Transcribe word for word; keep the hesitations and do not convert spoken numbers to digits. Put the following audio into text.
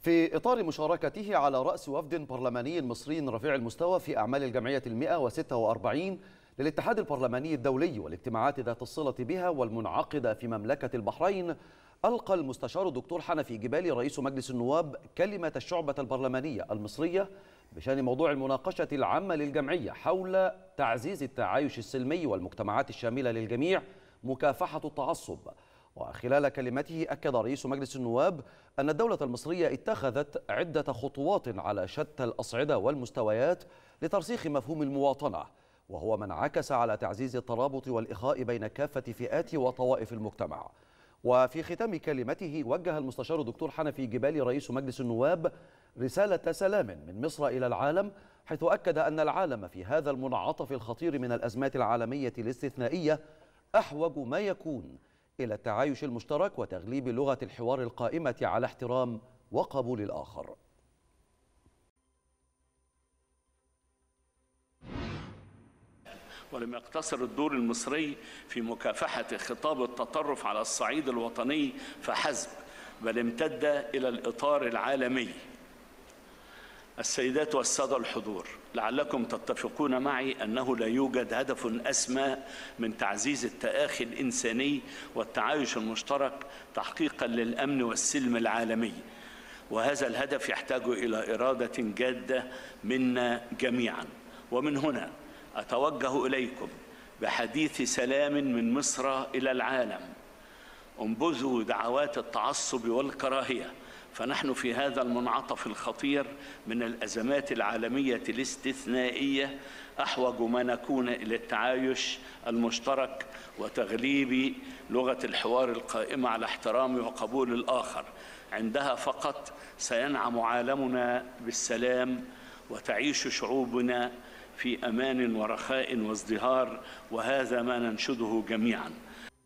في إطار مشاركته على رأس وفد برلماني مصري رفيع المستوى في أعمال الجمعية المئة وستة وأربعين للاتحاد البرلماني الدولي والاجتماعات ذات الصلة بها والمنعقدة في مملكة البحرين، ألقى المستشار الدكتور حنفي جبالي رئيس مجلس النواب كلمة الشعبة البرلمانية المصرية بشأن موضوع المناقشة العامة للجمعية حول تعزيز التعايش السلمي والمجتمعات الشاملة للجميع مكافحة التعصب. وخلال كلمته أكد رئيس مجلس النواب أن الدولة المصرية اتخذت عدة خطوات على شتى الأصعدة والمستويات لترسيخ مفهوم المواطنة، وهو ما انعكس على تعزيز الترابط والإخاء بين كافة فئات وطوائف المجتمع. وفي ختام كلمته وجه المستشار الدكتور حنفي جبالي رئيس مجلس النواب رسالة سلام من مصر إلى العالم، حيث أكد أن العالم في هذا المنعطف الخطير من الأزمات العالمية الاستثنائية أحوج ما يكون إلى التعايش المشترك وتغليب لغة الحوار القائمة على احترام وقبول الآخر. ولم يقتصر الدور المصري في مكافحة خطاب التطرف على الصعيد الوطني فحسب، بل امتد إلى الإطار العالمي. السيدات والسادة الحضور، لعلكم تتفقون معي أنه لا يوجد هدف أسمى من تعزيز التآخي الإنساني والتعايش المشترك تحقيقا للأمن والسلم العالمي، وهذا الهدف يحتاج إلى إرادة جادة منا جميعا. ومن هنا أتوجه إليكم بحديث سلام من مصر إلى العالم. انبذوا دعوات التعصب والكراهية، فنحن في هذا المنعطف الخطير من الأزمات العالمية الاستثنائية أحوج ما نكون إلى التعايش المشترك وتغليب لغة الحوار القائمة على احترام وقبول الآخر. عندها فقط سينعم عالمنا بالسلام وتعيش شعوبنا في أمان ورخاء وازدهار، وهذا ما ننشده جميعا.